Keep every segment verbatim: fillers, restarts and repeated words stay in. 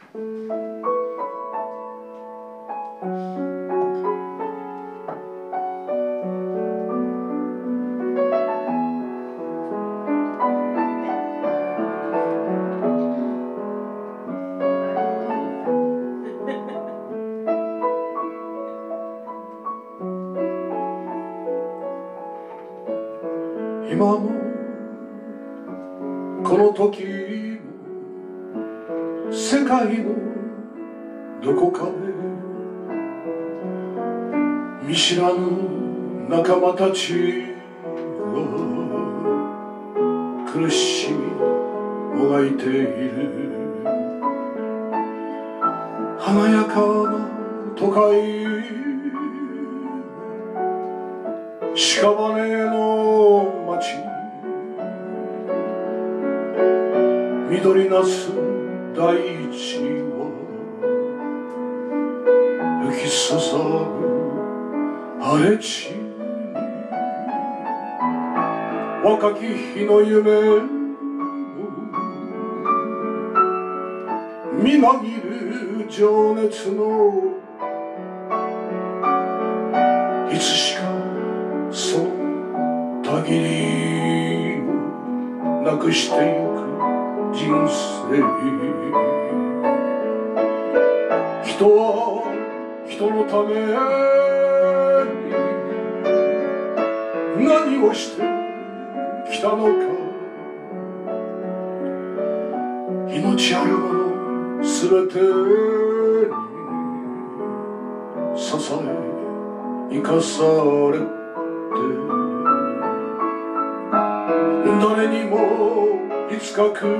今もこの時も世界のどこかで見知らぬ仲間たちが苦しみもがいている。華やかな都会屍の街、緑なす大地は吹きすさぶ荒れ地に若き日の夢をみなぎる情熱のいつしかそのたぎりをなくしてゆく人生。人は人のために何をしてきたのか。命あるものすべてに支え生かされ誰にもいつか来る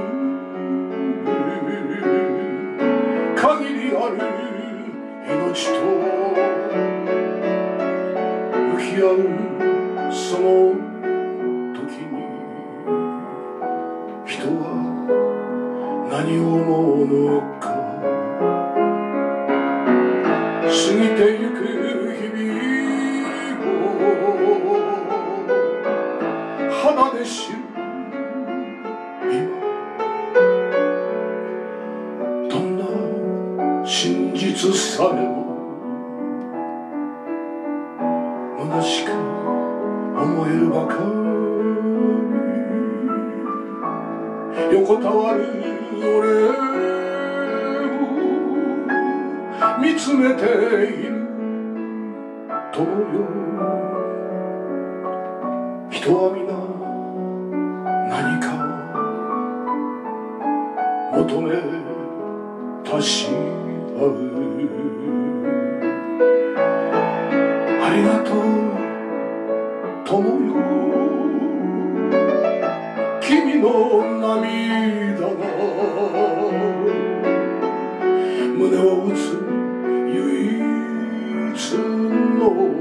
限りある命と向き合うその時に人は何を思うのか。過ぎてゆく日々を肌で知る今、どんな真実さえも虚しく思えるばかり。横たわる俺を見つめている友よ。人は皆何かを求めたし合う。ありがとう友よ、君の涙が胸を打つ唯一の